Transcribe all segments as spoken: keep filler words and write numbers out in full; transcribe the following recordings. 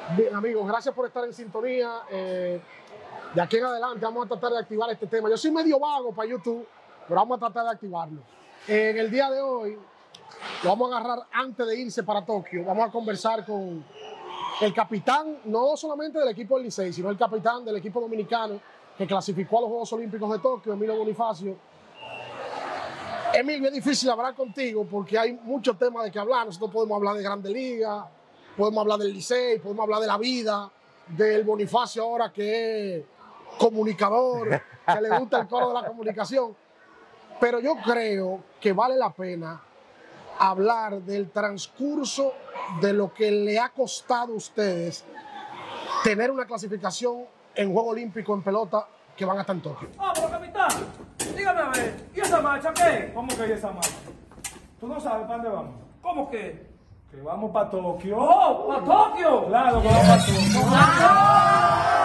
Bien, amigos, gracias por estar en sintonía. Eh, de aquí en adelante vamos a tratar de activar este tema. Yo soy medio vago para YouTube, pero vamos a tratar de activarlo. Eh, en el día de hoy, lo vamos a agarrar antes de irse para Tokio. Vamos a conversar con el capitán, no solamente del equipo del Licey, sino el capitán del equipo dominicano que clasificó a los Juegos Olímpicos de Tokio, Emilio Bonifacio. Emilio, es difícil hablar contigo porque hay muchos temas de que hablar. Nosotros podemos hablar de Grandes Ligas, podemos hablar del Licey, podemos hablar de la vida, del Bonifacio ahora que es comunicador, que le gusta el coro de la comunicación. Pero yo creo que vale la pena hablar del transcurso de lo que le ha costado a ustedes tener una clasificación en Juego Olímpico en pelota que van a estar en Tokio. Ah, pero capitán, dígame a ver, ¿y esa marcha qué? ¿Cómo que hay esa marcha? ¿Tú no sabes para dónde vamos? ¿Cómo que? Que vamos para Tokio. ¡Oh, para Tokio! Claro que vamos para Tokio.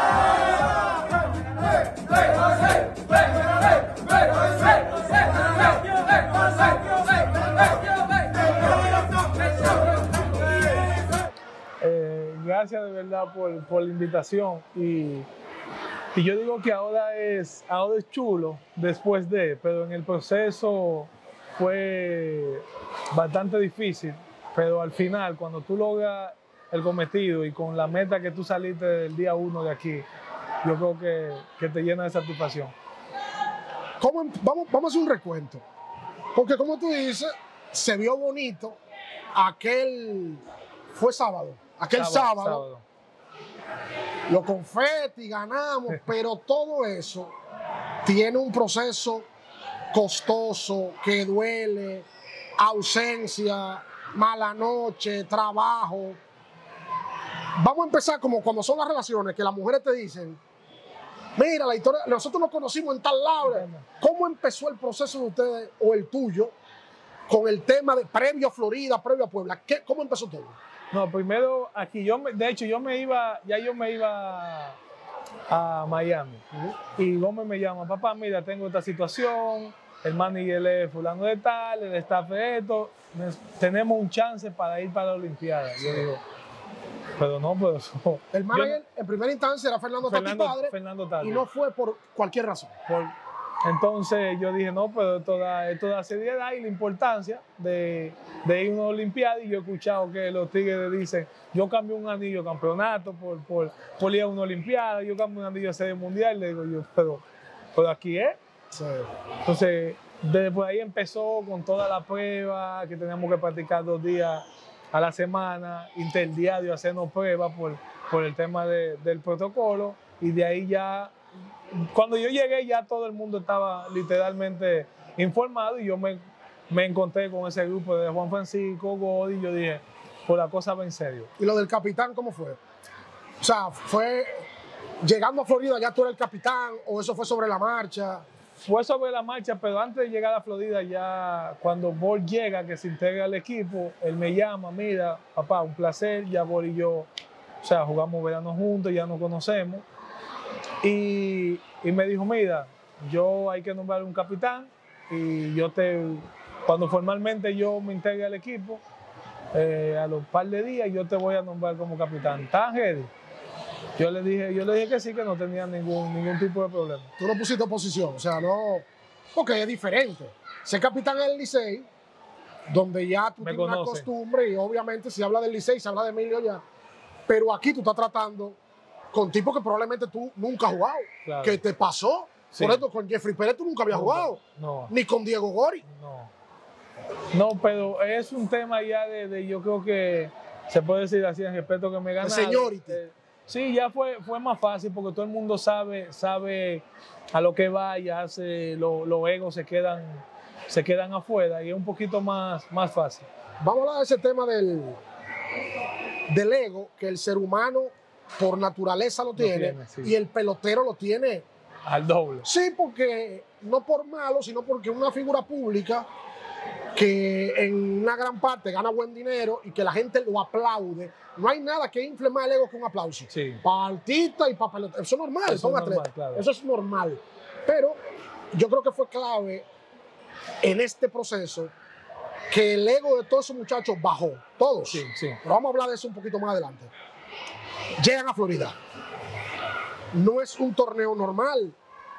Eh, gracias de verdad por, por la invitación y, y yo digo que ahora es, ahora es chulo después de, pero en el proceso fue bastante difícil, pero al final cuando tú logras el cometido y con la meta que tú saliste del día uno de aquí, yo creo que, que te llena de satisfacción. ¿Cómo, vamos, vamos a hacer un recuento, porque como tú dices, se vio bonito aquel, fue sábado, aquel sábado, sábado, sábado. Los confeti, ganamos, pero todo eso tiene un proceso costoso, que duele, ausencia, mala noche, trabajo. Vamos a empezar como cuando son las relaciones, que las mujeres te dicen, mira, la historia, nosotros nos conocimos en tal lado. ¿Cómo empezó el proceso de ustedes, o el tuyo, con el tema de previo a Florida, previo a Puebla? ¿Qué, ¿Cómo empezó todo? No, primero aquí, yo me, de hecho, yo me iba, ya yo me iba a Miami. Uh-huh. Y Gómez me llama, papá, mira, tengo esta situación, el manager es fulano de tal, el staff es esto, tenemos un chance para ir para la Olimpiada. Yo digo, pero no, pero eso, el manager yo, en primera instancia era Fernando, Fernando Tati Padre, Fernando Tati. Y no fue por cualquier razón. Por, entonces yo dije, no, pero esto da, esto da seriedad y la importancia de, de ir a una Olimpiada. Y yo he escuchado que los Tigres dicen, yo cambio un anillo de campeonato por, por, por ir a una Olimpiada, yo cambio un anillo de serie mundial. Le digo yo, pero, pero aquí es. Sí. Entonces, desde ahí empezó con toda la prueba, que teníamos que practicar dos días a la semana, interdiario, hacernos pruebas por, por el tema de, del protocolo. Y de ahí ya, cuando yo llegué, ya todo el mundo estaba literalmente informado y yo me, me encontré con ese grupo de Juan Francisco, Godi, y yo dije, pues la cosa va en serio. ¿Y lo del capitán cómo fue? O sea, ¿fue llegando a Florida ya tú eres el capitán o eso fue sobre la marcha? Fue sobre la marcha, pero antes de llegar a Florida, ya cuando Bol llega, que se integra al equipo, él me llama, mira, papá, un placer, ya Bol y yo, o sea, jugamos verano juntos, ya nos conocemos. Y, y me dijo, mira, yo hay que nombrar un capitán y yo te, cuando formalmente yo me integre al equipo, eh, a los par de días yo te voy a nombrar como capitán. ¿Estás ready? Yo le dije, yo le dije que sí, que no tenía ningún, ningún tipo de problema. Tú no pusiste oposición, o sea, no, porque es diferente. Ser capitán del Licey, donde ya tú me tienes conoce. Una costumbre y obviamente si habla del Licey, se habla de Emilio ya, pero aquí tú estás tratando con tipos que probablemente tú nunca has jugado, claro. Que te pasó. Sí. Por ejemplo, con Jeffrey Pérez tú nunca habías nunca. jugado, no. Ni con Diego Gori. No, no, pero es un tema ya de, de yo creo que se puede decir así en respeto que me ganaron. Señority. Eh, sí, ya fue, fue más fácil porque todo el mundo sabe, sabe a lo que va, ya se, lo, los egos se quedan, se quedan afuera y es un poquito más, más fácil. Vamos a hablar de ese tema del, del ego, que el ser humano por naturaleza lo, lo tiene, tiene sí. Y el pelotero lo tiene al doble. Sí, porque no por malo, sino porque una figura pública que en una gran parte gana buen dinero y que la gente lo aplaude. No hay nada que infle más el ego que un aplauso. Sí. Para artistas y para pelotero. Eso es normal, eso son es atletas. Normal, claro. Eso es normal. Pero yo creo que fue clave en este proceso que el ego de todos esos muchachos bajó. Todos. Sí, sí. Pero vamos a hablar de eso un poquito más adelante. llegan a Florida. No es un torneo normal.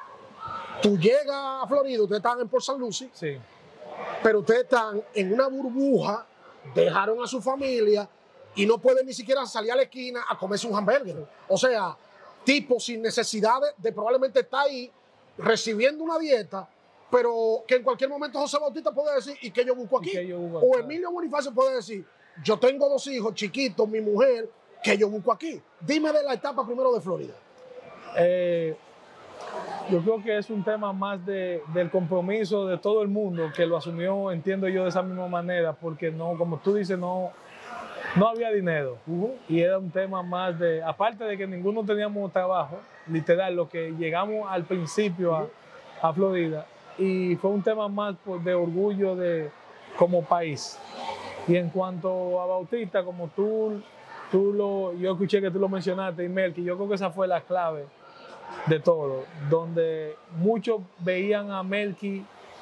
Tú llegas a Florida, ustedes están en Port Saint Lucie, Sí. pero ustedes están en una burbuja, dejaron a su familia y no pueden ni siquiera salir a la esquina a comerse un hamburger. O sea, tipo sin necesidad de, de probablemente estar ahí recibiendo una dieta, pero que en cualquier momento José Bautista puede decir, ¿y qué yo busco aquí? ¿Y qué yo busco O acá? Emilio Bonifacio puede decir, yo tengo dos hijos chiquitos, mi mujer, ¿qué yo busco aquí? Dime de la etapa primero de Florida. Eh, yo creo que es un tema más de, del compromiso de todo el mundo que lo asumió, entiendo yo, de esa misma manera, porque no, como tú dices, no, no había dinero. Uh-huh. Y era un tema más de, aparte de que ninguno teníamos trabajo, literal, lo que llegamos al principio a, a Florida, y fue un tema más pues, de orgullo de, como país. Y en cuanto a Bautista, como tú, tú lo, yo escuché que tú lo mencionaste, Imel, que yo creo que esa fue la clave de todo, donde muchos veían a Melky,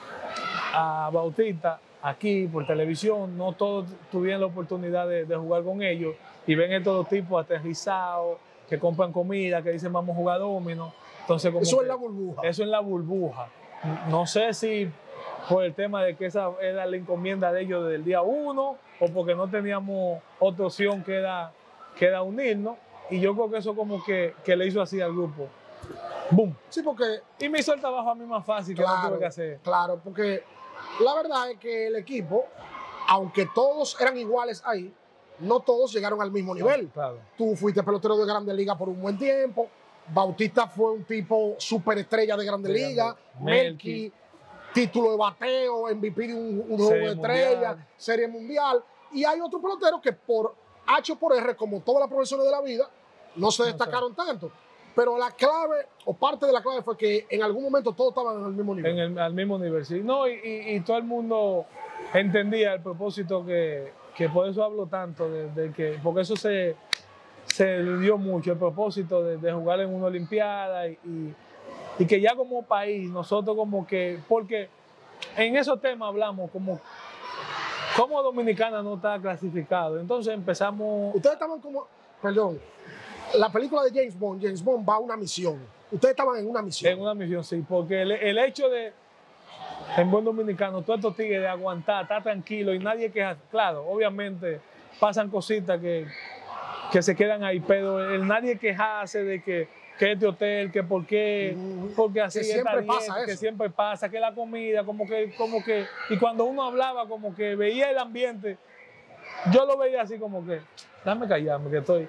a Bautista aquí por televisión, no todos tuvieron la oportunidad de, de jugar con ellos y ven estos dos tipos aterrizados, que compran comida, que dicen vamos a jugar domino. Entonces, como Eso que, es la burbuja. Eso es la burbuja. No sé si por el tema de que esa era la encomienda de ellos desde el día uno o porque no teníamos otra opción que era, que era unirnos. Y yo creo que eso como que, que le hizo así al grupo. ¡Boom! Sí, porque Y me hizo el trabajo a mí más fácil que no claro, tuve que hacer. claro, porque la verdad es que el equipo, aunque todos eran iguales ahí, no todos llegaron al mismo nivel. Claro. Tú fuiste pelotero de Grandes Ligas por un buen tiempo, Bautista fue un tipo superestrella de Grandes De Ligas, Melky. Melky, título de bateo, M V P de un, un juego Serie de estrella, mundial. Serie Mundial, y hay otros peloteros que por H o por R, como todas las profesiones de la vida, no se destacaron tanto. Pero la clave, o parte de la clave, fue que en algún momento todos estaban al mismo nivel. En el, al mismo nivel, sí. No, y, y, y todo el mundo entendía el propósito que, que por eso hablo tanto, de, de que, porque eso se, se dio mucho, el propósito de, de jugar en una Olimpiada y, y, y que ya como país, nosotros como que, porque en esos temas hablamos como, como Dominicana no está clasificado, entonces empezamos... Ustedes estaban como, perdón, la película de James Bond, James Bond va a una misión. Ustedes estaban en una misión. En una misión, sí, porque el, el hecho de, en buen dominicano, todos estos tigres de aguantar, estar tranquilo y nadie queja. Claro, obviamente pasan cositas que, que se quedan ahí, pero el nadie quejarse de que, que este hotel, que por qué, porque así Que esta siempre dieta, pasa eso. que siempre pasa, que la comida, como que, como que, y cuando uno hablaba, como que veía el ambiente, yo lo veía así como que, déjame callarme, que estoy,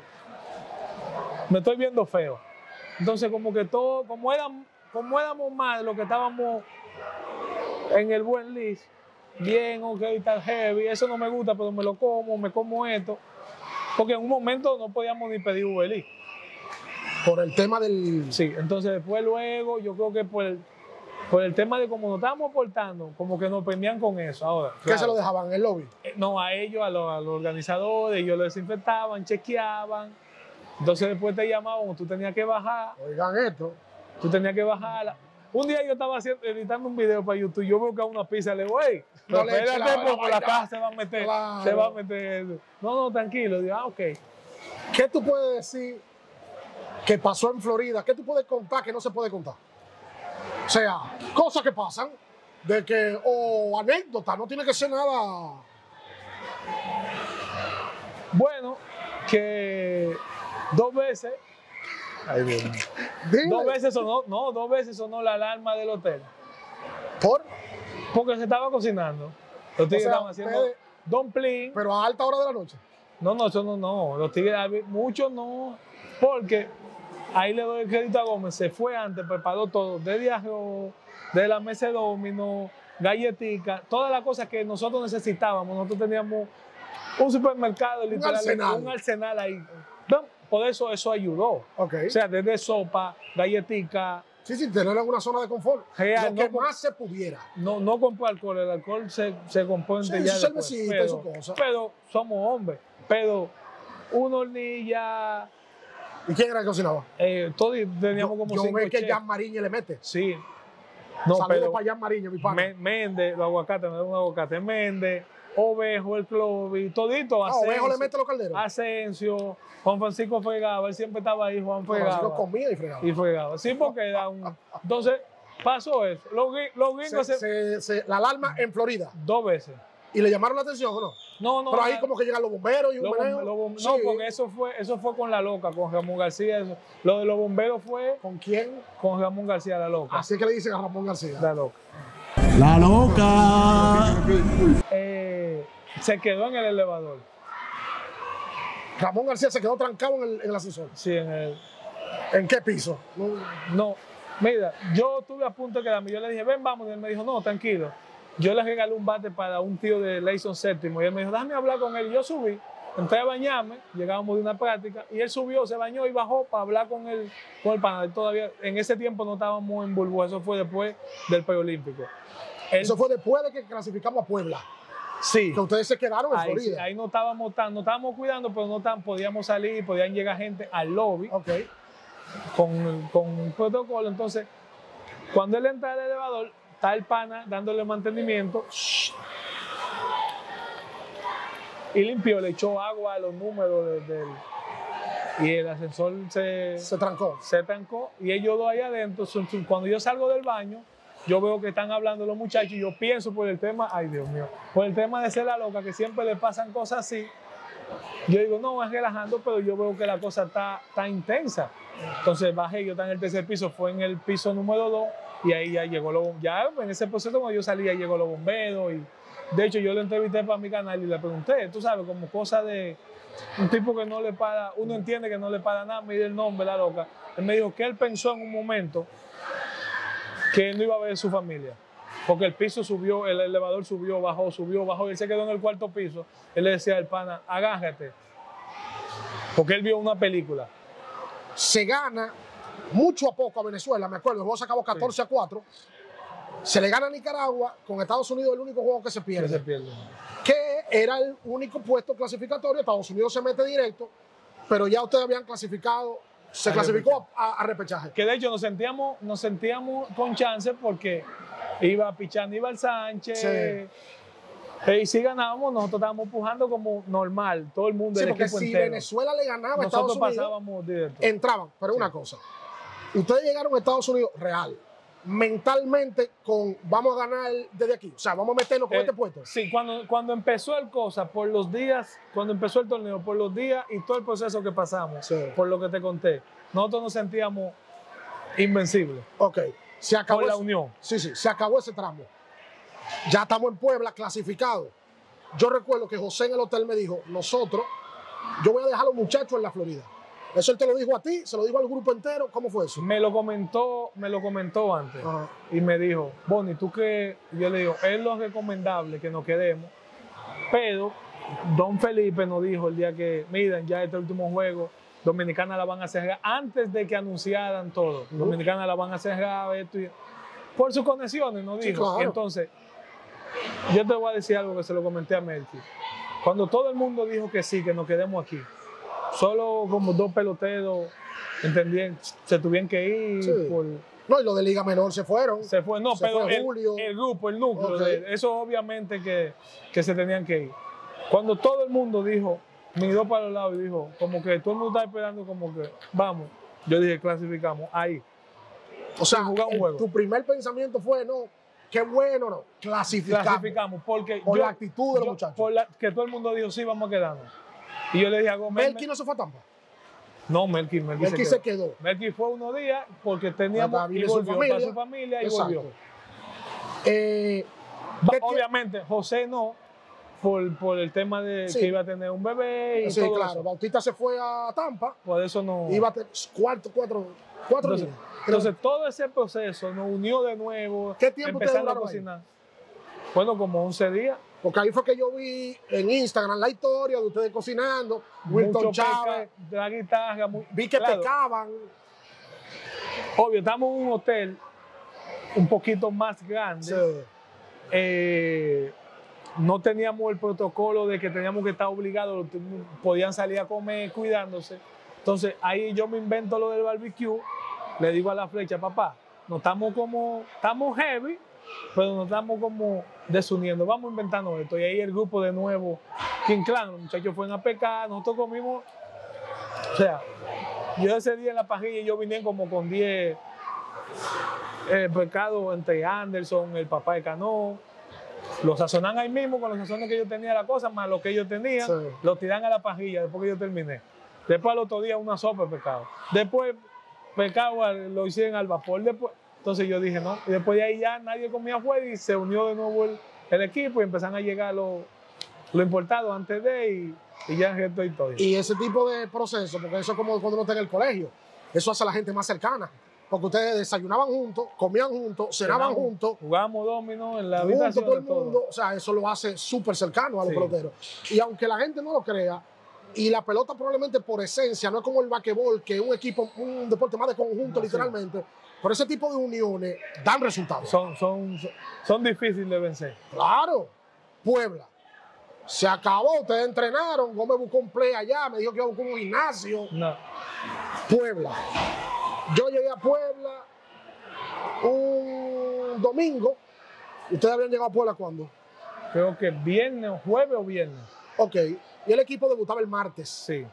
me estoy viendo feo. Entonces, como que todo, como, eran, como éramos más de lo que estábamos en el buen list, bien, ok, tal heavy, eso no me gusta, pero me lo como, me como esto, porque en un momento no podíamos ni pedir Uber Eats. Por el tema del... Sí, entonces después luego, yo creo que por el, por el tema de cómo nos estábamos portando, como que nos premian con eso. Ahora, ¿Qué claro, se lo dejaban en el lobby? eh, no, a ellos, a los, a los organizadores, ellos lo desinfectaban, chequeaban. Entonces después te llamaban, tú tenías que bajar, Oigan esto. tú tenías que bajar. Un día yo estaba haciendo, editando un video para YouTube, yo veo que a una pizza le digo, hey, No no le eche espérate, la- porque la la vaina. caja se va a meter, Claro. se va a meter eso. No, no, tranquilo. Digo, ah, ok. ¿Qué tú puedes decir que pasó en Florida? ¿Qué tú puedes contar que no se puede contar? O sea, cosas que pasan, de que, o anécdotas, no tiene que ser nada... Bueno, que dos veces, ay, Dios mío. Dime, dos veces sonó, no, dos veces sonó la alarma del hotel, por, porque se estaba cocinando. Los tigres sea, estaban haciendo ustedes- dumpling. pero a alta hora de la noche. No, no, eso no, no. Los tigres, muchos no, porque ahí le doy el crédito a Gómez, se fue antes, preparó todo, de viaje, de la mesa de domino, galletica, todas las cosas que nosotros necesitábamos. Nosotros teníamos un supermercado, literal, arsenal. un arsenal ahí. No, por eso eso ayudó. Ok. O sea, desde sopa, galletica, Sí, sí, tenerlo en una zona de confort. Real, lo que no- más se pudiera. no, no compró alcohol, el alcohol se, se compone Sí, ya su después, cervecita y pero, su cosa. pero somos hombres, pero una hornilla, ¿Y quién era el que cocinaba? eh, todos teníamos Yo, como yo cinco veo que chefs. Jan Mariñe le mete. Sí. No, Saludos pero para Jan Mariñe, mi pana. Me- Méndez, los aguacates, me da un aguacate Méndez, Ovejo, el Clovis, todito. Ah, Asensio, Ovejo le mete los calderos. Asensio, Juan Francisco fregaba, él siempre estaba ahí, Juan fregaba. Francisco comía y fregaba. Y fregaba. Sí, porque era un... Entonces, pasó eso. Los, gri- los gringos Se, se, se- se- la alarma en Florida. dos veces. ¿Y le llamaron la atención o no? No, no. Pero ahí la- como que llegan los bomberos y un los meneo. bom- los bom- Sí. No, porque eso fue, eso fue con la loca, con Ramón García. Eso. Lo de los bomberos fue ¿Con quién? con Ramón García, la loca. Así que le dicen a Ramón García. La loca. La loca. Eh, se quedó en el elevador. Ramón García se quedó trancado en el, en el ascensor. Sí, en el... ¿En qué piso? No. No, mira, yo estuve a punto de quedarme. Yo le dije, ven, vamos. Y él me dijo, no, tranquilo. Yo le regalé un bate para un tío de Leison Séptimo. Y él me dijo, déjame hablar con él. Y yo subí, entré a bañarme, llegábamos de una práctica. Y él subió, se bañó y bajó para hablar con el, con el pana. Él todavía, en ese tiempo no estábamos en burbuja. Eso fue después del preolímpico. Él- Eso fue después de que clasificamos a Puebla. Sí. Que ustedes se quedaron en Ahí, sí, Florida. ahí no estábamos tan, no estábamos cuidando, pero no tan, podíamos salir, podían llegar gente al lobby Ok. con, con un protocolo. Entonces, cuando él entra al elevador, está el pana dándole mantenimiento y limpió, le echó agua a los números de- del. Y el ascensor se, Se trancó. se trancó y ellos dos ahí adentro. Son- son- Cuando yo salgo del baño, yo veo que están hablando los muchachos y yo pienso por el tema, ay Dios mío, por el tema de ser la loca, que siempre le pasan cosas así. Yo digo, no, es relajando, pero yo veo que la cosa está, está intensa. Entonces bajé, yo estaba en el tercer piso, fue en el piso número dos y ahí ya llegó los bomberos. Ya en ese proceso cuando yo salí, ya llegó los bomberos. Y de hecho, yo lo entrevisté para mi canal y le pregunté, tú sabes, como cosa de un tipo que no le para, uno entiende que no le para nada, mide el nombre, la loca. Él me dijo que él pensó en un momento que no iba a ver su familia. Porque el piso subió, el elevador subió, bajó, subió, bajó, y él se quedó en el cuarto piso. Él le decía al pana, agárrate. Porque él vio una película. Se gana mucho a poco a Venezuela, me acuerdo. El juego se acabó catorce a cuatro. Se le gana a Nicaragua, con Estados Unidos el único juego que se Que pierde. se pierde. Que era el único puesto clasificatorio. Estados Unidos se mete directo, pero ya ustedes habían clasificado, se A clasificó a, a repechaje. Que de hecho nos sentíamos, nos sentíamos con chance porque iba a pichar Aníbal Sánchez. Sí. Y si ganábamos, nosotros estábamos pujando como normal, todo el mundo, Sí, el porque equipo si entero. Venezuela le ganaba a Estados Nosotros Unidos, pasábamos directo. entraban. Pero una cosa, ustedes llegaron a Estados Unidos real, mentalmente con vamos a ganar desde aquí, o sea, vamos a meternos con Eh, este puesto. Sí, cuando, cuando empezó el cosa, por los días, cuando empezó el torneo, por los días y todo el proceso que pasamos, Sí. por lo que te conté, nosotros nos sentíamos invencibles Ok, se acabó. por la ese- unión. Sí, sí, se acabó ese tramo. Ya estamos en Puebla, clasificados. Yo recuerdo que José en el hotel me dijo, nosotros, yo voy a dejar a los muchachos en la Florida. Eso él te lo dijo a ti, se lo dijo al grupo entero. ¿Cómo fue eso? Me lo comentó, me lo comentó antes Ajá. y me dijo, Bonnie, tú qué, yo le digo, es lo recomendable que nos quedemos, pero Don Felipe nos dijo el día que, miren, ya este último juego, Dominicana la van a cerrar antes de que anunciaran todo. Uh. Dominicana la van a cerrar esto y- por sus conexiones, nos Sí, dijo. claro. Entonces, yo te voy a decir algo que se lo comenté a Melky. Cuando todo el mundo dijo que sí, que nos quedemos aquí, solo como dos peloteros, entendían, se tuvieron que ir Sí. por... No, y los de Liga Menor se fueron. Se fue, no, Se pero fue el, Julio. el grupo, el núcleo, Ok. de- eso obviamente que, que se tenían que ir. Cuando todo el mundo dijo, miró para los lados y dijo, como que todo el mundo está esperando, como que vamos, yo dije, clasificamos, ahí. O sea, jugar un el- juego. tu primer pensamiento fue, no, qué bueno, no, clasificamos. Clasificamos, porque Por yo- la actitud de los yo- muchachos. por la- que todo el mundo dijo, sí, vamos a quedarnos. Y yo le dije a Gómez, Melky no se fue a Tampa. no, Melky, Melky, Melky se se quedó. quedó. Melky fue unos días porque teníamos Para y vivir su volvió familia. para su familia y Exacto. volvió. Eh, Va- ¿qué tie- Obviamente, José no, por, por el tema de Sí. que iba a tener un bebé y sí, todo claro. eso. Bautista se fue a Tampa. Por eso no. Iba a tener cuarto, cuatro, cuatro entonces, niños. entonces, todo ese proceso nos unió de nuevo. ¿Qué tiempo ustedes empezando a duraron ahí? cocinar. Bueno, como once días. Porque ahí fue que yo vi en Instagram la historia de ustedes cocinando, Wilton mucho Chávez. pesca, de la guitarra. Muy, Vi que claro, pecaban. obvio, estamos en un hotel un poquito más grande. Sí. Eh, no teníamos el protocolo de que teníamos que estar obligados, podían salir a comer cuidándose. Entonces ahí yo me invento lo del barbecue, le digo a la flecha, papá, no estamos como, estamos heavy, pero nos estamos como desuniendo, vamos inventando esto. Y ahí el grupo de nuevo, King Clan, los muchachos fueron a pecar, nosotros comimos, o sea, yo ese día en la parrilla yo vine como con diez eh, pecados entre Anderson, el papá de Cano, los sazonan ahí mismo con los sazones que yo tenía la cosa, más lo que ellos tenían, sí. Lo tiran a la parrilla después que yo terminé. Después al otro día una sopa de pescado. Después pescado lo hicieron al vapor. Después, entonces yo dije no. Y después de ahí ya nadie comía afuera y se unió de nuevo el, el equipo y empezaron a llegar los lo importados antes de y, y ya el resto de historia. Y ese tipo de proceso, porque eso es como cuando uno está en el colegio, eso hace a la gente más cercana. Porque ustedes desayunaban juntos, comían juntos, cenaban Cenamos, juntos. Jugábamos dominó en la habitación todo el mundo. Todo. O sea, eso lo hace súper cercano a los sí. peloteros. Y aunque la gente no lo crea, y la pelota probablemente por esencia, no es como el basquetbol, que es un equipo, un deporte más de conjunto, no, literalmente, sí. Pero ese tipo de uniones dan resultados. Son, son, son, son difíciles de vencer. Claro. Puebla. Se acabó, ustedes entrenaron, Gómez buscó un play allá, me dijo que iba a buscar un gimnasio. No. Puebla. Yo llegué a Puebla un domingo. ¿Ustedes habían llegado a Puebla cuándo? Creo que viernes, jueves o viernes. Ok. Y el equipo debutaba el martes. Sí.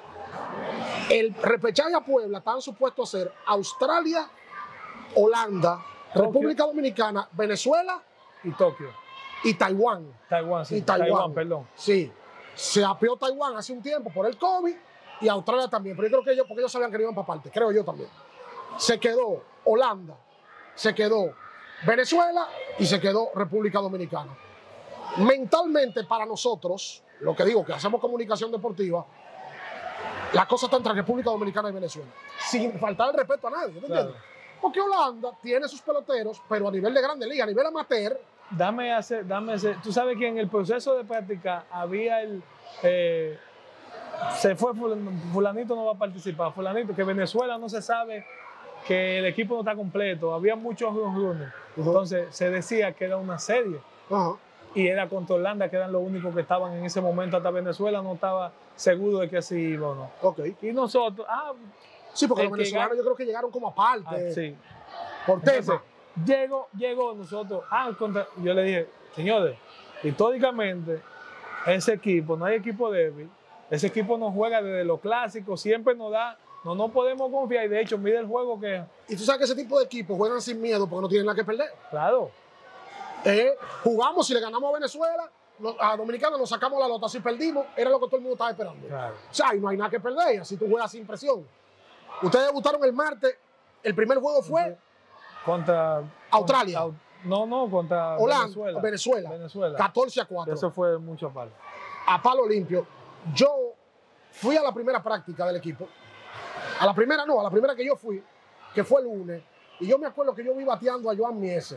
El repechaje a Puebla estaban supuestos a ser Australia, Holanda, Tokio, República Dominicana, Venezuela y Tokio. Y Taiwán. Taiwán, sí. Y Taiwán. Taiwán, perdón. Sí. Se apeó Taiwán hace un tiempo por el COVID y Australia también. Pero yo creo que ellos, porque ellos sabían que no iban para parte. Creo yo también. Se quedó Holanda, se quedó Venezuela y se quedó República Dominicana. Mentalmente para nosotros, lo que digo, que hacemos comunicación deportiva, la cosa está entre República Dominicana y Venezuela. Sin faltar el respeto a nadie, ¿me entiendes? Claro. Porque Holanda tiene sus peloteros, pero a nivel de grande liga, a nivel amateur. Dame hacer, dame hacer. Tú sabes que en el proceso de práctica había el... Eh, se fue fulanito, no va a participar, fulanito, que Venezuela no se sabe, que el equipo no está completo, había muchos runes. Uh-huh. Entonces se decía que era una serie. Uh-huh. Y era contra Holanda, que eran los únicos que estaban en ese momento. Hasta Venezuela no estaba seguro de que sí iba o no. Okay. Y nosotros, ah, sí, porque los venezolanos llega, yo creo que llegaron como aparte. Ah, sí. Por tema. Llegó, llegó nosotros, ah, contra, yo le dije, señores, históricamente, ese equipo, no hay equipo débil, ese equipo nos juega desde los clásicos, siempre nos da, no nos podemos confiar, y de hecho, mide el juego que... Y tú sabes que ese tipo de equipos juegan sin miedo porque no tienen nada que perder. Claro. Eh, jugamos, si le ganamos a Venezuela, a Dominicana nos sacamos la lota, si perdimos, era lo que todo el mundo estaba esperando. Claro. O sea, y no hay nada que perder, así tú juegas sin presión. Ustedes debutaron el martes, el primer juego fue... Contra... Australia. Contra, no, no, contra Holanda, Venezuela. Venezuela. Venezuela. catorce a cuatro. Eso fue mucho palo. A palo limpio. Yo fui a la primera práctica del equipo. A la primera no, a la primera que yo fui, que fue el lunes. Y yo me acuerdo que yo vi bateando a Joan Miese.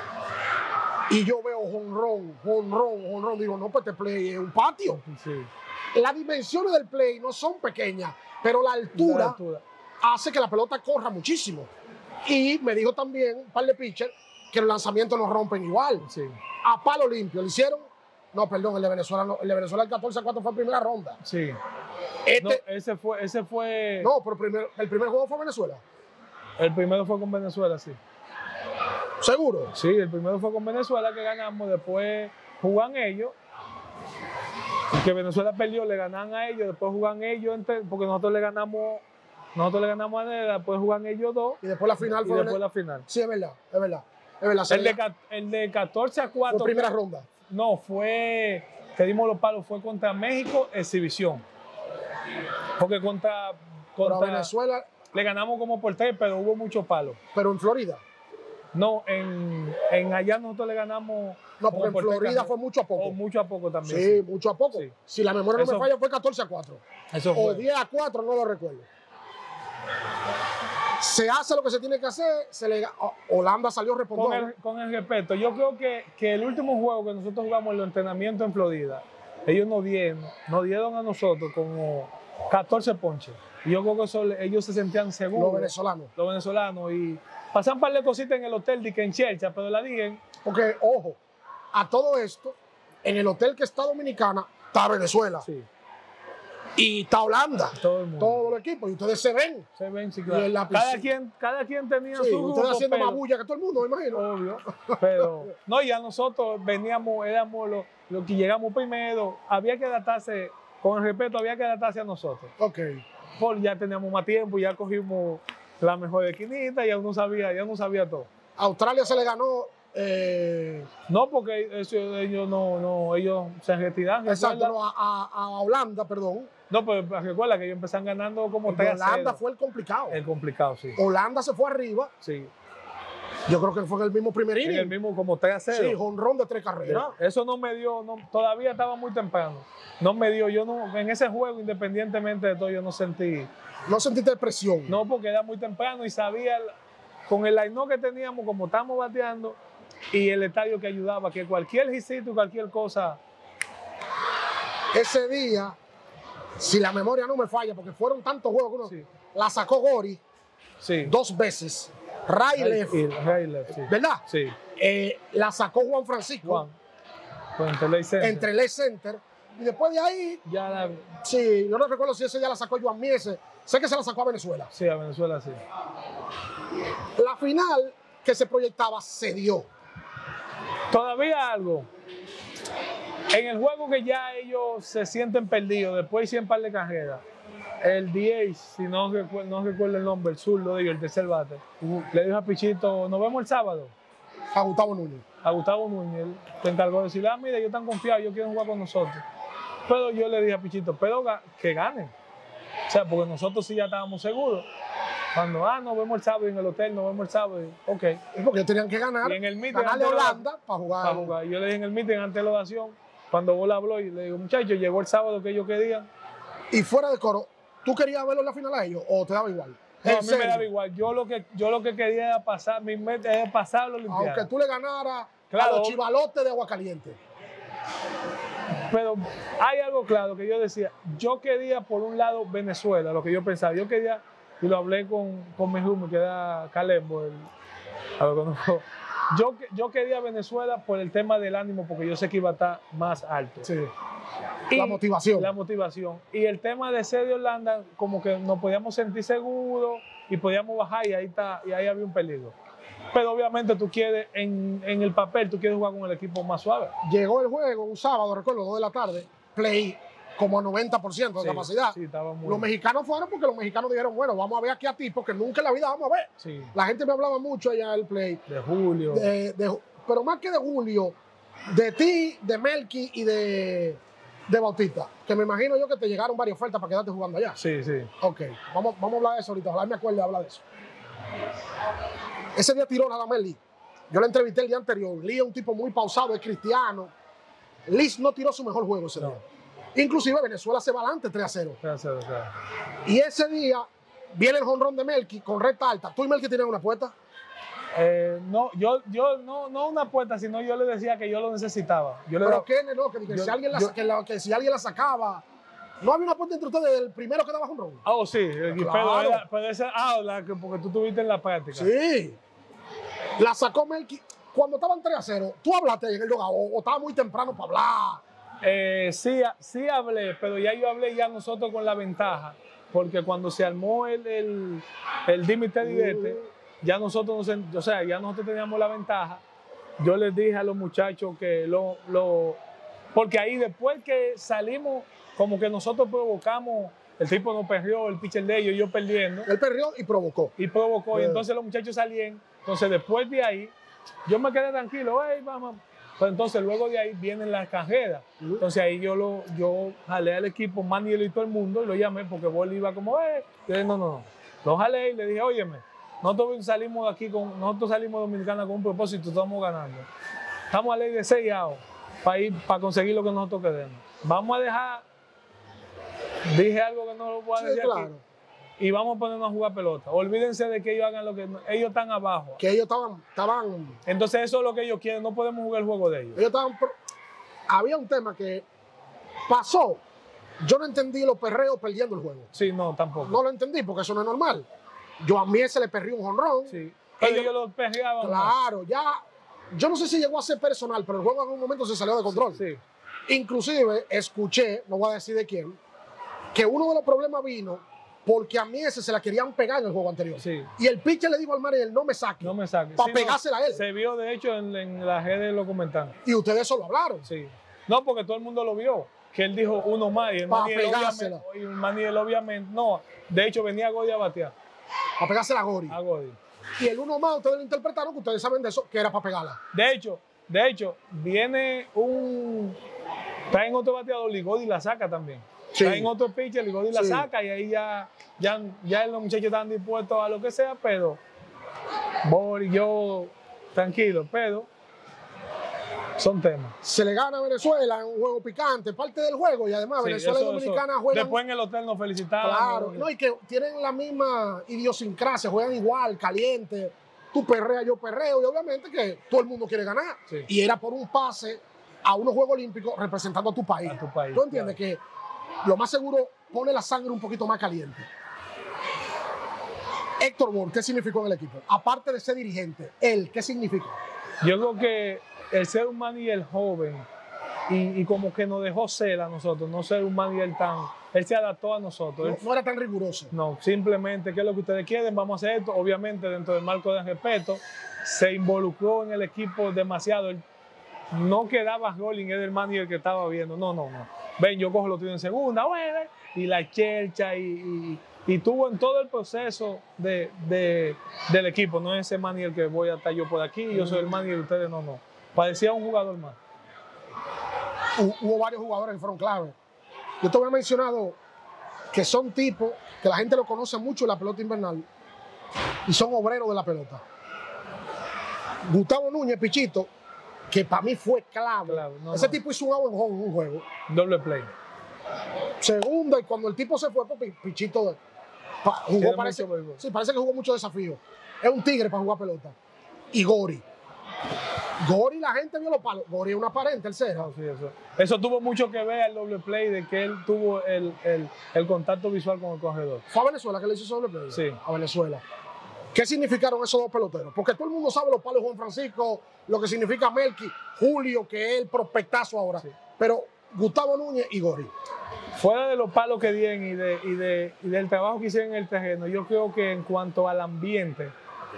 Y yo veo jonrón, jonrón, jonrón. Digo, no, pues este play es un patio. Sí. Las dimensiones del play no son pequeñas, pero la altura, la altura hace que la pelota corra muchísimo. Y me dijo también un par de pitchers que los lanzamientos no rompen igual. Sí. A palo limpio. ¿Le hicieron? No, perdón, el de Venezuela, no, el de Venezuela el catorce a cuatro fue primera ronda. Sí. Este, no, ese fue, ese fue... No, pero primero, el primer juego fue Venezuela. El primero fue con Venezuela, sí. ¿Seguro? Sí, el primero fue con Venezuela que ganamos, después jugan ellos. Y que Venezuela perdió, le ganan a ellos, después jugan ellos, entre, porque nosotros le ganamos... Nosotros le ganamos a Nera, después juegan ellos dos. Y después la final y fue. después la final. Sí, es verdad, es verdad. Es verdad el, de, el de catorce a cuatro. Fue primera que, ronda. No, fue. Que dimos los palos, fue contra México, exhibición. Porque contra. contra Venezuela. Le ganamos como por tres, pero hubo muchos palos. Pero en Florida. No, en, en allá nosotros le ganamos. No, porque en Florida fue mucho a poco. O mucho a poco también. Sí, sí. mucho a poco. Sí. Si la memoria eso, no me falla, fue catorce a cuatro. Eso fue. O diez a cuatro, no lo recuerdo. Se hace lo que se tiene que hacer. Se le, Holanda salió respondiendo. Con el, con el respeto, yo creo que, que el último juego que nosotros jugamos en los entrenamientos en Florida, ellos nos dieron, nos dieron a nosotros como catorce ponches. Y yo creo que eso, ellos se sentían seguros. Los venezolanos. Los venezolanos. Y pasan un par de cositas en el hotel de que en Chelcha, pero la dije. Porque, ojo, a todo esto, en el hotel que está Dominicana, está Venezuela. Sí. Y está Holanda, Todo el mundo. todo el equipo, y ustedes se ven. Se ven, sí, Y claro. en la Cada piscina. quien, cada quien tenía Sí, su ustedes grupo, haciendo pero- más bulla que todo el mundo, me imagino. Obvio, pero no, ya nosotros veníamos, éramos los lo que llegamos primero, había que adaptarse, con el respeto, había que adaptarse a nosotros. Ok. Porque ya teníamos más tiempo, ya cogimos la mejor esquinita, ya uno sabía, ya uno sabía todo. Australia se le ganó. Eh, No, porque eso, ellos no, no, ellos se retiran. exacto, recuerda. no, a, a- a Holanda, perdón. No, pero recuerda que ellos empezaron ganando como De tres a Holanda cero. fue el complicado. El complicado, sí. Holanda se fue arriba. Sí. Yo creo que fue en el mismo primer En inning. el mismo como tres a cero. Sí, jonrón de tres carreras. Eso no me dio, no, todavía estaba muy temprano. No me dio, yo no, en ese juego, independientemente de todo, yo no sentí. No sentiste presión. No, porque era muy temprano y sabía, el- con el line que teníamos, como estamos bateando, y el estadio que ayudaba, que cualquier hicito, cualquier cosa. Ese día, si la memoria no me falla, porque fueron tantos juegos que uno Sí. la sacó Gori Sí. dos veces. Ray left, Y- Ray left, sí. ¿verdad? Sí. Eh, la sacó Juan Francisco Juan. Pues entre Ley Center. entre Ley Center. Y después de ahí, Ya la, sí, yo no recuerdo si ese día la sacó Joan Miese. Sé que se la sacó a Venezuela. sí, a Venezuela sí. La final que se proyectaba se dio. Todavía algo. En el juego que ya ellos se sienten perdidos, después hicieron un par de carreras, el D H, si no recuerdo, no recuerdo el nombre, el zurdo de ellos, el tercer bate, le dijo a Pichito, nos vemos el sábado. A Gustavo Núñez. A Gustavo Núñez, él se encargó de decirle, ah, mira, ellos están confiados, ellos quieren jugar con nosotros. Pero yo le dije a Pichito, pero ga- que ganen. O sea, porque nosotros sí ya estábamos seguros. Cuando, ah, nos vemos el sábado en el hotel, nos vemos el sábado, y, ok. Es porque ellos tenían que ganar. Y en el meeting ganarle a antes de la- Holanda para jugar. Para jugar. Yo le dije en el meeting antes de la oración, cuando Bola habló, y le digo, muchachos, llegó el sábado que ellos querían. Y fuera de coro, ¿tú querías verlo en la final a ellos o te daba igual? No, ¿En a mí serio? me daba igual. Yo lo que, yo lo que quería era pasar, mi meta era pasar los Aunque Olimpiadas. tú le ganaras Claro. a los chivalotes de Aguacaliente. Pero hay algo claro que yo decía, yo quería por un lado Venezuela, lo que yo pensaba, yo quería, y lo hablé con, con mi roomie, que era Calembo, el, a lo conozco. Yo, yo quería Venezuela por el tema del ánimo, porque yo sé que iba a estar más alto. Sí. Y La motivación. La motivación. Y el tema de ser de Holanda, como que nos podíamos sentir seguros y podíamos bajar y ahí, está, y ahí había un peligro. Pero obviamente tú quieres, en, en el papel, tú quieres jugar con el equipo más suave. Llegó el juego un sábado, recuerdo, dos de la tarde, play como a noventa por ciento de Sí, capacidad. sí, estaba muy- Los mexicanos fueron porque los mexicanos dijeron, bueno, vamos a ver aquí a ti, porque nunca en la vida vamos a ver. Sí, La gente me hablaba mucho allá del play, de Julio. de- de- pero más que de Julio, de ti, de Melqui y de, de Bautista, que me imagino yo que te llegaron varias ofertas para quedarte jugando allá. Sí, sí. Ok, vamos, vamos a hablar de eso ahorita, ojalá me acuerde de hablar de eso. Ese día tiró nada más Lee. Yo la entrevisté el día anterior. Lee es un tipo muy pausado, es cristiano. Lee no tiró su mejor juego ese No. día. Inclusive Venezuela se va adelante tres a cero. Gracias, gracias. Y ese día viene el jonrón de Melqui con recta alta. ¿Tú y Melqui tienen una apuesta? Eh, no, yo, yo no, no una apuesta, sino yo le decía que yo lo necesitaba. Yo le Pero daba- que, no, que, que yo- si alguien la, yo- que, la- que si alguien la sacaba. ¿No había una apuesta entre ustedes del primero que daba jonrón? Ah, oh, sí, el- Claro. pero, era, pero esa, ah, la que, porque tú estuviste en la práctica. Sí. La sacó Melqui. Cuando estaban tres a cero, ¿tú hablaste en el lugar o, o estaba muy temprano para hablar? Eh, sí, sí hablé, pero ya yo hablé ya nosotros con la ventaja, porque cuando se armó el, el, el Dimiter Direte, ya nosotros, nos en- o sea, ya nosotros teníamos la ventaja. Yo les dije a los muchachos que lo, lo, porque ahí después que salimos, como que nosotros provocamos, el tipo nos perdió, el pitcher de ellos, yo perdiendo, Él perdió y provocó. y provocó, y Eh. entonces los muchachos salían. Entonces después de ahí, yo me quedé tranquilo, hey, vamos. Pues entonces luego de ahí vienen las carreras. Entonces ahí yo lo yo jalé al equipo, Maniel y todo el mundo, y lo llamé porque Bol iba como, eh. Yo dije, no, no, no. Lo jalé y le dije, óyeme, nosotros salimos de aquí con, nosotros salimos de Dominicana con un propósito, estamos ganando. Estamos a ley de seis outs para ir, para conseguir lo que nosotros queremos. Vamos a dejar, dije algo que no lo puedo Sí, decir claro. aquí, y vamos a ponernos a jugar pelota. Olvídense de que ellos hagan lo que ellos están abajo. Que ellos estaban, estaban, Entonces eso es lo que ellos quieren, no podemos jugar el juego de ellos. ellos estaban. pro- Había un tema que pasó. Yo no entendí los perreos perdiendo el juego. Sí, no, tampoco. No lo entendí porque eso no es normal. Yo a mí se le perrió un jonrón. Sí. Pero Ellos- ellos lo perreaban más. Claro, ya. Yo no sé si llegó a ser personal, pero el juego en algún momento se salió de control. Sí. Inclusive escuché, no voy a decir de quién, que uno de los problemas vino porque a mí ese se la querían pegar en el juego anterior. Sí. Y el pitcher le dijo al manager, no me saque. No me saque. Para Sí, pegársela no, a él. Se vio, de hecho, en, en las redes lo comentaron. Y ustedes eso lo hablaron. Sí. No, porque todo el mundo lo vio. Que él dijo uno más. Y el Pa' manager pegársela. obviamente, y el manager obviamente, no. De hecho, venía Godi a batear. Para pegársela a Gori. A Godi. Y el uno más, ustedes lo interpretaron, que ustedes saben de eso, que era para pegarla. De hecho, de hecho, viene un... Traen otro bateador y Godi la saca también. Sí. Traen otro pitcher y Godi la Sí. saca y ahí ya, ya, ya los muchachos están dispuestos a lo que sea, pero Boris, yo, tranquilo, pero son temas. Se le gana a Venezuela en un juego picante, parte del juego, y además Sí, Venezuela eso- y Dominicana eso. juegan. Después en el hotel nos felicitaron. Claro, no, y que tienen la misma idiosincrasia, juegan igual, caliente. Tú perreas, yo perreo, y obviamente que todo el mundo quiere ganar. Sí. Y era por un pase a unos Juegos Olímpicos representando a tu país. A tu país, ¿Tú entiendes? Que lo más seguro pone la sangre un poquito más caliente. Héctor Bohr, ¿qué significó en el equipo? Aparte de ser dirigente, él, ¿qué significó? Yo creo que el ser un manager joven y, y como que nos dejó ser a nosotros, no ser un manager tan... Él se adaptó a nosotros. No, Él- no era tan riguroso. No, simplemente, ¿qué es lo que ustedes quieren? Vamos a hacer esto. Obviamente, dentro del marco de respeto, se involucró en el equipo demasiado. Él no quedaba rolling, era el manager que estaba viendo. No, no, no. Ven, yo cojo lo tuyo en segunda, bueno, y la chercha, y, y, y tuvo en todo el proceso de, de, del equipo. No es ese manager que voy a estar yo por aquí, yo soy el manager de ustedes, no, no. Parecía un jugador más. Hu- Hubo varios jugadores que fueron clave. Yo te había mencionado que son tipos que la gente lo conoce mucho en la pelota invernal y son obreros de la pelota. Gustavo Núñez, Pichito, que para mí fue clave. Clave, no, Ese no. tipo hizo un out en home en un juego. Doble play. Segunda, y cuando el tipo se fue, pues Pi- Pichito pa- jugó, Tiene parece, mucho béisbol. sí, parece que jugó mucho desafío. Es un tigre para jugar pelota. Y Gori. Gori, la gente vio los palos. Gori es una pared en tercera. No, sí, eso. Eso tuvo mucho que ver el doble play de que él tuvo el, el, el contacto visual con el corredor. ¿Fue a Venezuela que le hizo ese doble play? Sí. A Venezuela. ¿Qué significaron esos dos peloteros? Porque todo el mundo sabe los palos de Juan Francisco, lo que significa Melqui, Julio, que es el prospectazo ahora. Sí. Pero Gustavo Núñez y Gori. Fuera de los palos que dieron y, de, y, de, y del trabajo que hicieron en el terreno, yo creo que en cuanto al ambiente,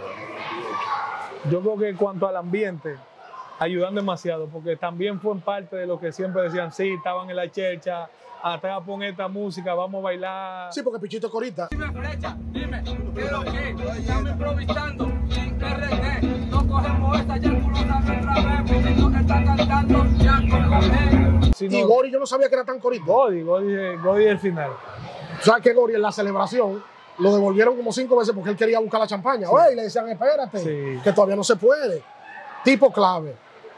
yo creo que en cuanto al ambiente, ayudan demasiado, porque también fue en parte de lo que siempre decían, sí, estaban en la chercha, atrás pon esta música, vamos a bailar. Sí, porque Pichito es corita. Dime, flecha, dime, ¿qué es lo que? Estamos improvisando sin R D. No cogemos esta, ya tú lo sabes otra vez. Muchito está cantando ya con la ley. Si Y no, Gori yo no sabía que era tan corita. Godi, Godi, Godi el final. ¿Sabes que Gori en la celebración lo devolvieron como cinco veces porque él quería buscar la champaña? Oye, y le decían, espérate, Sí. que todavía no se puede. Tipo clave.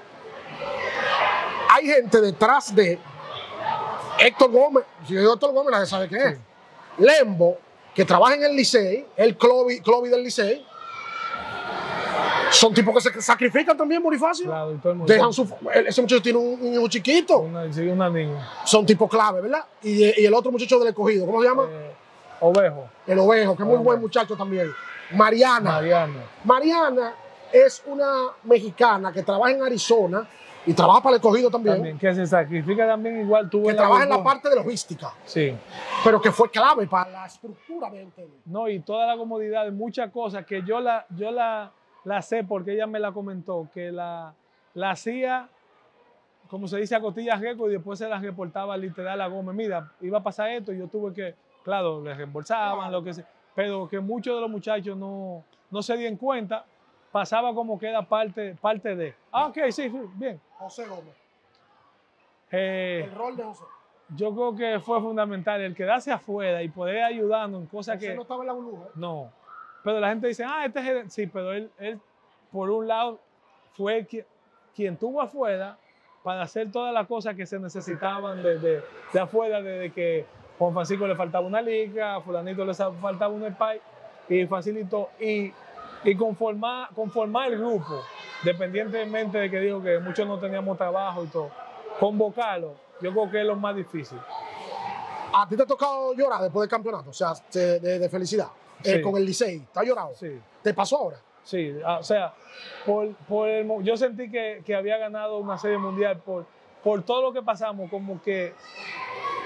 Hay gente detrás de Héctor Gómez. Si yo digo Héctor Gómez, nadie sabe quién es. Lembo, que trabaja en el Licey, el Clovi, Clovi del Licey. Son tipos que se sacrifican también, Bonifacio. Claro, y todo el mundo. Dejan su, ese muchacho tiene un, un hijo chiquito. Una, sí, una niña. Son tipos clave, ¿verdad? Y, y el otro muchacho del escogido, ¿cómo se llama? Eh, Ovejo, El Ovejo, que es muy Ovejo. buen muchacho también. Mariana. Mariano. Mariana es una mexicana que trabaja en Arizona y trabaja para el escogido también, También, que se sacrifica también igual tuvo que trabaja en la burbuja. parte de logística, Sí. pero que fue clave para la estructura de hotel. No, y toda la comodidad, muchas cosas que yo la, yo la, la sé porque ella me la comentó, que la, la hacía, como se dice, a costillas récord y después se las reportaba literal a Gómez. Mira, iba a pasar esto y yo tuve que, claro, le reembolsaban, lo que sea, pero que muchos de los muchachos no, no se dieron cuenta, pasaba como que era parte, parte de. Ah, ok, sí, sí, bien. José Gómez, Eh, el rol de José. yo creo que fue fundamental el quedarse afuera y poder ayudarnos en cosas José que... no estaba en la burbuja. No, pero la gente dice, ah, este es el... Sí, pero él, él por un lado, fue quien, quien tuvo afuera para hacer todas las cosas que se necesitaban de, de, de afuera, desde que Juan Francisco le faltaba una liga, a fulanito le faltaba un spy, y facilitó, y, y conformar, conformar el grupo, dependientemente de que dijo que muchos no teníamos trabajo y todo, convocarlo, yo creo que es lo más difícil. ¿A ti te ha tocado llorar después del campeonato? O sea, de, de- de felicidad. Eh, Sí. con el Licey. ¿Te has llorado? Sí. ¿Te pasó ahora? Sí, ah, o sea, por, por el mo- yo sentí que, que había ganado una serie mundial por, por todo lo que pasamos, como que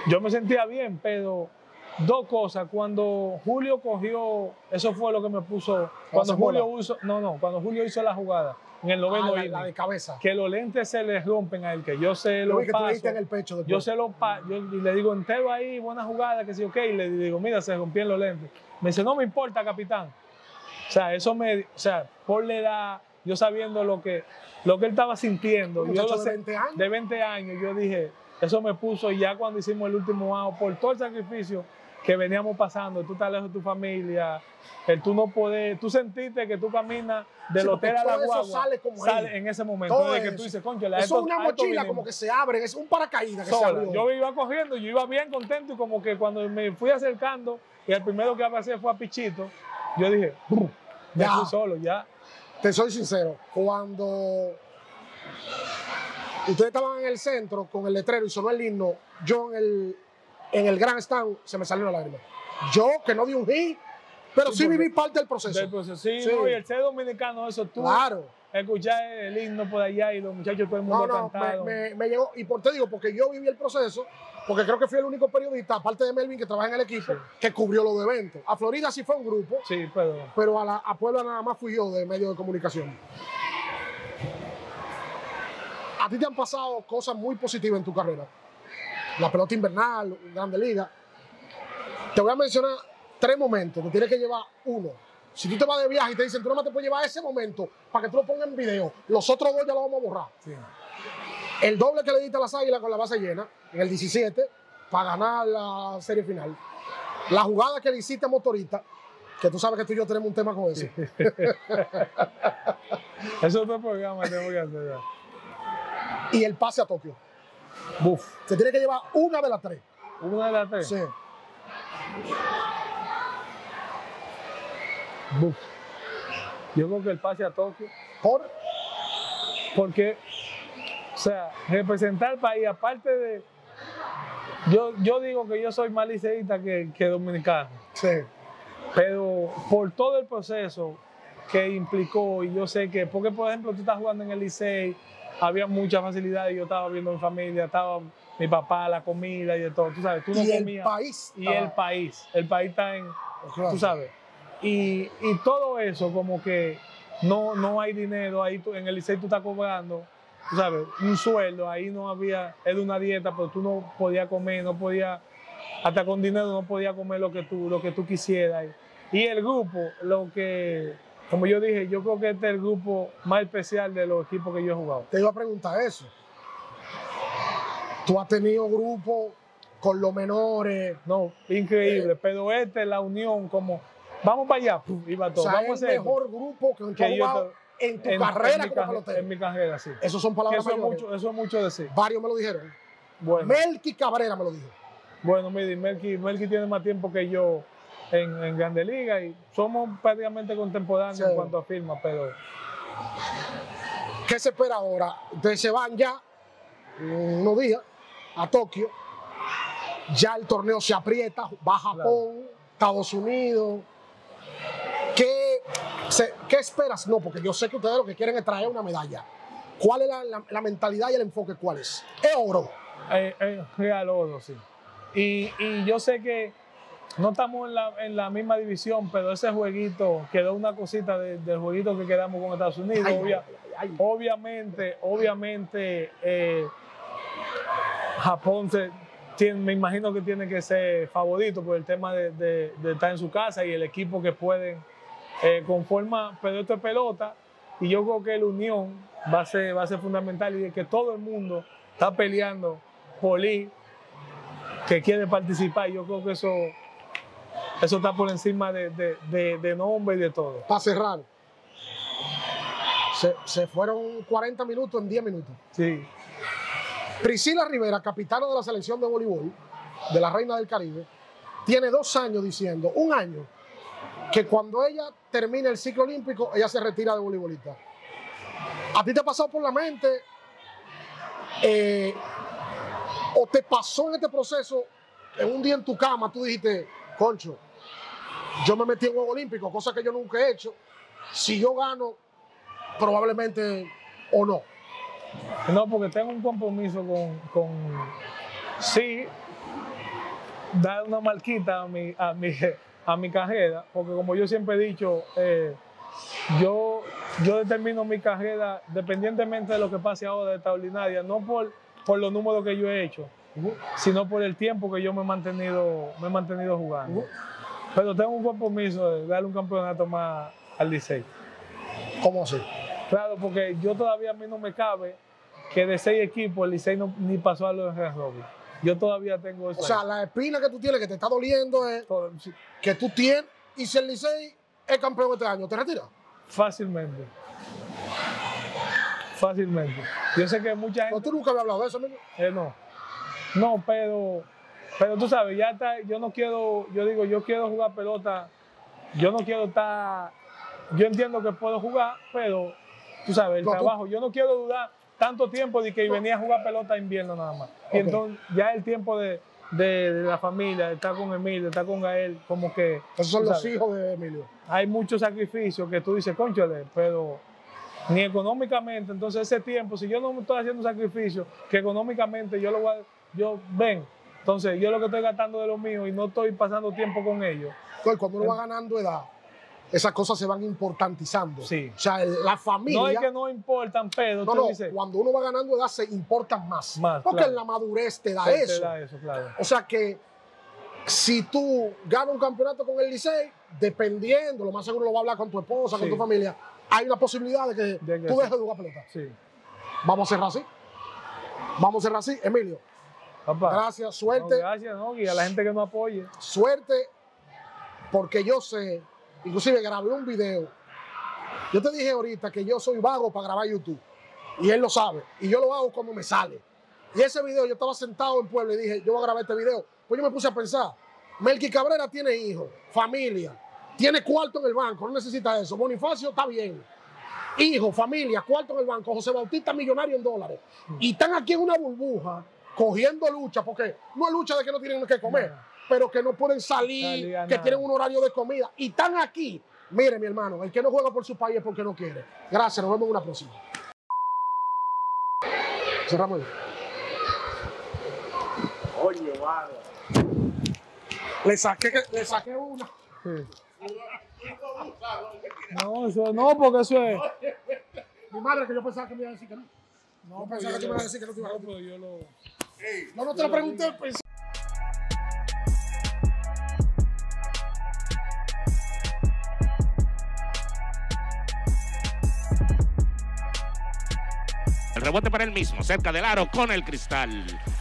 yo me sentía bien, pero dos cosas. Cuando Julio cogió, eso fue lo que me puso. Cuando Julio hizo, no, no, cuando Julio hizo la jugada en el noveno ah, la, inning, la de cabeza. que los lentes se les rompen a él, que yo se Yo lo vi que tú le diste paso. en el pecho después. Yo se lo pa, yo le digo entero ahí, buena jugada, que sí, ok. Y le digo, mira, se rompieron los lentes. Me dice, no me importa, capitán. O sea, eso me, o sea, por la edad, yo sabiendo lo que, lo que él estaba sintiendo. Un Yo muchacho lo de sé, veinte años. de veinte años, yo dije, eso me puso ya cuando hicimos el último out, por todo el sacrificio que veníamos pasando, tú estás lejos de tu familia, el tú no poder, tú sentiste que tú caminas del Sí, hotel a la todo eso guagua, sale como sale ahí. en ese momento, Todo de que eso. tú dices, concho, Eso es una mochila como que se abre, es un paracaídas que se sola. abrió. Yo iba corriendo, yo iba bien contento y como que cuando me fui acercando y el primero que abracé fue a Pichito, yo dije, ya Ya. fui solo, ya. Te soy sincero, cuando ustedes estaban en el centro con el letrero y sonó el himno, yo en el, en el Grand Stand se me salió la lágrima. Yo, que no di un hit, pero sí, Sí, porque- viví parte del proceso. Del proceso, sí, Sí. no, y el ser dominicano, eso tú, Claro. escuchar el himno por allá y los muchachos, todo el No, mundo no, me, cantado. me, me llegó, y por te digo, porque yo viví el proceso, porque creo que fui el único periodista, aparte de Melvin, que trabaja en el equipo, Sí. que cubrió los eventos. A Florida sí fue un grupo, Sí, pero pero a, la, a Puebla nada más fui yo de medio de comunicación. A ti te han pasado cosas muy positivas en tu carrera. La pelota invernal, Grande Liga. Te voy a mencionar tres momentos, te tienes que llevar uno. Si tú te vas de viaje y te dicen, tú no más te puedes llevar ese momento para que tú lo pongas en video, los otros dos ya lo vamos a borrar. sí. El doble que le diste a las Águilas con la base llena, en el diecisiete, para ganar la serie final. La jugada que le hiciste a Motorista, que tú sabes que tú y yo tenemos un tema con eso. Eso es otro programa que tengo que hacer. ya. Y el pase a Tokio. Buf, Se tiene que llevar una de las tres. una de las tres. Sí. Buf. Yo creo que el pase a Tokio, Por porque, o sea, representar al país, aparte de, yo, yo digo que yo soy más liceísta que, que dominicano, sí. pero por todo el proceso que implicó, y yo sé que, porque por ejemplo tú estás jugando en el Licey, había muchas facilidades, yo estaba viendo mi familia, estaba mi papá, la comida y de todo, tú sabes, tú no Y el comías. país Y estaba- el país, el país está en, Claro. tú sabes, y, y todo eso como que no, no hay dinero, ahí tú- en el Licey tú estás cobrando, tú sabes, un sueldo, ahí no había, era una dieta, pero tú no podías comer, no podías, hasta con dinero no podías comer lo que tú, lo que tú quisieras. Y el grupo, lo que, como yo dije, yo creo que este es el grupo más especial de los equipos que yo he jugado. Te iba a preguntar eso. Tú has tenido grupos con los menores. No, increíble, pero este es la unión, como, vamos para allá, pum, iba O todo, sea, vamos a es el hacer esto. mejor grupo que tú Que has yo jugado te- en tu en- carrera en mi como carre- pelotero. En mi carrera, sí. Esos son Que palabras eso, es mayores. mucho, eso es mucho decir. Varios me lo dijeron. Bueno, Melky Cabrera me lo dijo. bueno mire, Melky, Melky tiene más tiempo que yo en, en Grande Liga y somos prácticamente contemporáneos Sí. en cuanto a firma, pero ¿Qué se espera ahora? Ustedes se van ya unos días a Tokio. Ya el torneo se aprieta, va a Japón, Estados Unidos. ¿Qué, se- ¿Qué esperas? No, porque yo sé que ustedes lo que quieren es traer una medalla. ¿Cuál es la, la- la mentalidad y el enfoque? ¿Cuál es? Es oro. eh, eh, real oro, sí. Y, y yo sé que no estamos en la, en la misma división, pero ese jueguito quedó una cosita de- del jueguito que quedamos con Estados Unidos. Ay, Obvia- ay, ay, ay. Obviamente, obviamente, eh, Japón se, tiene- me imagino que tiene que ser favorito por el tema de, de- de estar en su casa y el equipo que pueden eh, conformar, pero esto es pelota y yo creo que la unión va a ser, va a ser fundamental y de que todo el mundo está peleando por ir, que quiere participar. Yo creo que eso, eso está por encima de, de, de, de nombre y de todo. Para cerrar. Se, se fueron cuarenta minutos en diez minutos. Sí. Priscila Rivera, capitana de la selección de voleibol de la Reina del Caribe, tiene dos años diciendo, un año, que cuando ella termine el ciclo olímpico, ella se retira de voleibolista. ¿A ti te ha pasado por la mente eh, o te pasó en este proceso, en un día en tu cama, tú dijiste, concho, yo me metí en Juego Olímpico, cosa que yo nunca he hecho, si yo gano, probablemente o no? No, porque tengo un compromiso con, con sí, dar una marquita a mi, a mi, a mi carrera, porque como yo siempre he dicho, eh, yo, yo determino mi carrera dependientemente de lo que pase ahora de extraordinaria, no por, por los números que yo he hecho, uh-huh. sino por el tiempo que yo me he mantenido, me he mantenido jugando. Uh-huh. Pero tengo un compromiso de darle un campeonato más al Licey. ¿Cómo así? Claro, porque yo todavía a mí no me cabe que de seis equipos el Licey no, ni pasó a los Red Robin. Yo todavía tengo eso. O sea, ahí. La espina que tú tienes, que te está doliendo, es Todo, sí. que tú tienes, y si el Licey es campeón este año, ¿te retiras? Fácilmente. Fácilmente. Yo sé que mucha gente... ¿No tú nunca habías hablado de eso, amigo? Eh, no. No, pero... Pero tú sabes, ya está, yo no quiero... Yo digo, yo quiero jugar pelota. Yo no quiero estar... Yo entiendo que puedo jugar, pero... Tú sabes, el no, trabajo. Tú... Yo no quiero dudar tanto tiempo de que no. venía a jugar pelota a invierno nada más. Okay. Y entonces ya el tiempo de, de, de la familia, de estar con Emilio, de estar con Gael, como que... Esos son los hijos de Emilio. Hay muchos sacrificios que tú dices, cónchale, pero ni económicamente. Entonces ese tiempo, si yo no me estoy haciendo sacrificio, que económicamente yo lo voy a... Yo, ven, entonces yo lo que estoy gastando de lo mío y no estoy pasando tiempo con ellos. Entonces cuando uno va ganando edad, esas cosas se van importantizando. Sí. O sea, la familia... No es que no importan, pero no, no, dice, cuando uno va ganando edad se importan más. más porque claro. la madurez te da sí, eso. Te da eso claro. O sea que si tú ganas un campeonato con el Licey, dependiendo, lo más seguro lo va a hablar con tu esposa, sí. con tu familia, hay una posibilidad de que, de que tú sí. dejes de jugar pelota. Sí. Vamos a cerrar así. Vamos a cerrar así. Emilio, Papá, gracias, suerte. No, gracias, no, y a la gente que nos apoye. Suerte, porque yo sé... Inclusive grabé un video. Yo te dije ahorita que yo soy vago para grabar YouTube. Y él lo sabe. Y yo lo hago cuando me sale. Y ese video, yo estaba sentado en Puebla y dije, yo voy a grabar este video. Pues yo me puse a pensar, Melqui Cabrera tiene hijos, familia, tiene cuarto en el banco, no necesita eso. Bonifacio está bien. Hijo, familia, cuarto en el banco. José Bautista millonario en dólares. Y están aquí en una burbuja, cogiendo lucha, porque no es lucha de que no tienen que comer. No. Pero que no pueden salir, Salía que nada. Tienen un horario de comida y están aquí. Mire, mi hermano, el que no juega por su país es porque no quiere. Gracias, nos vemos en una próxima. Cerramos. Coño, vale. Le saqué, le saqué una. Sí. No, eso no, porque eso es. Mi madre, que yo pensaba que me iba a decir que no. No, yo pensaba que tú me ibas a decir que no te iba a decir. No, yo lo. No, no te lo pregunté. Pensé. El rebote para él mismo, cerca del aro con el cristal.